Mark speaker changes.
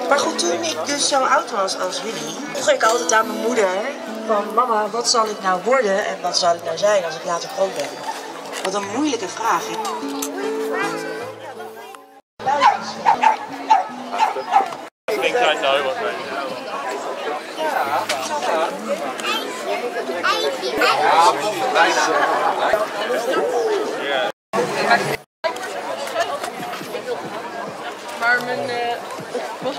Speaker 1: Maar goed, toen ik dus zo oud was als jullie, vroeg ik altijd aan mijn moeder van mama, wat zal ik nou worden en wat zal ik nou zijn als ik later groot ben? Wat een moeilijke vraag, hè?
Speaker 2: I think I know what they
Speaker 3: Maar mijn was ik